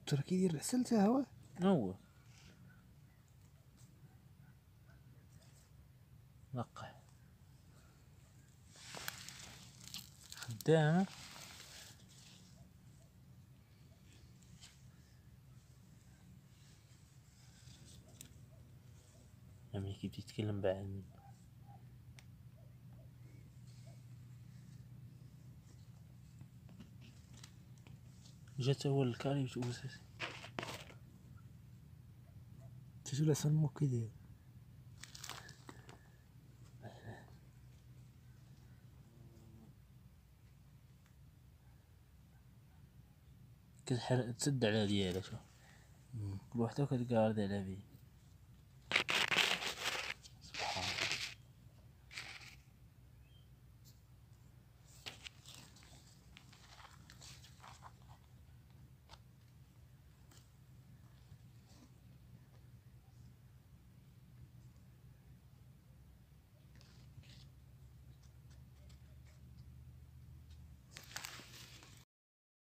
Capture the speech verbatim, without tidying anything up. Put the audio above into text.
ترى كي يدير رسلته هو هو نقح خدامة أمريكي بتتكلم بعد جات أول الكاري وتوسس تشوف سمو كده كل حلقة تسد على ديالة شو بوحدك تقارد على بيه